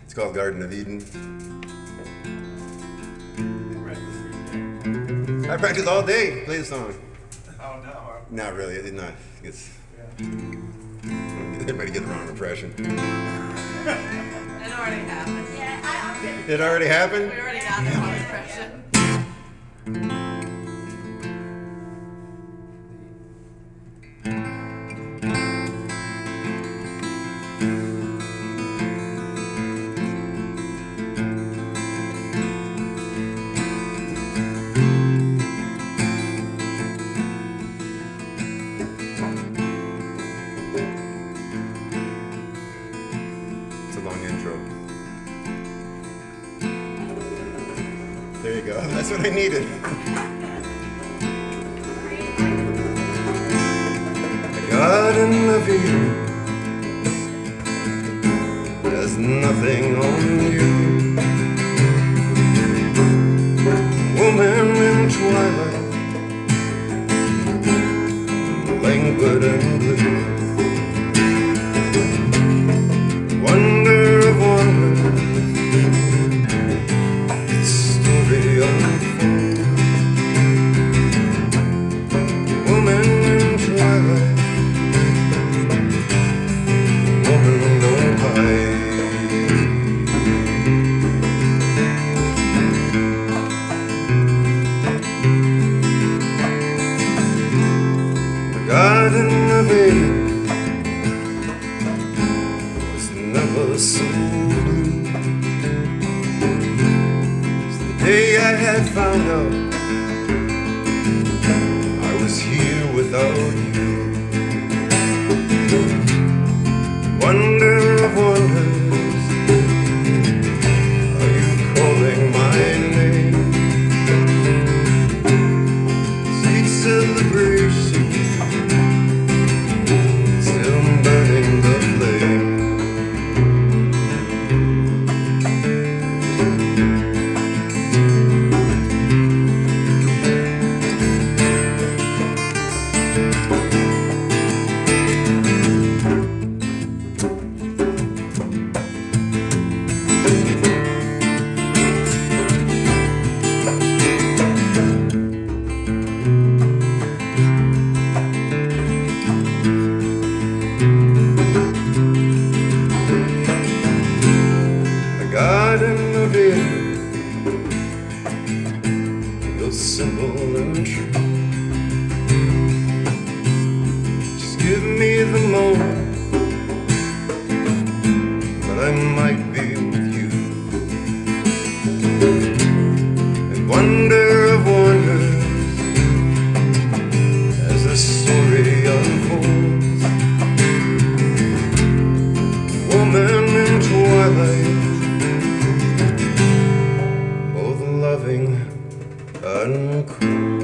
It's called Garden of Eden. I practice all day, play the song. Oh no. Not really, it's not. It's, everybody get the wrong impression. It already happened. Yeah, It already happened? we already got the wrong impression. It's a long intro. There you go. That's what I needed. The Garden of Eden. There's nothing on you. Woman in twilight, languid and blue. Wonder of wonders, the story unfolds. Woman in twilight, woman don't hide. The Garden of Eden never so blue. It's the day I had found out I was here without you. Wonder of wonders, are you calling my name? Sweet celebration, still burning the flame. Garden of Eden, you're simple and true. Just give me the moment that I might be with you. And wonder of wonders as the story unfolds. Woman in twilight, loving and cool.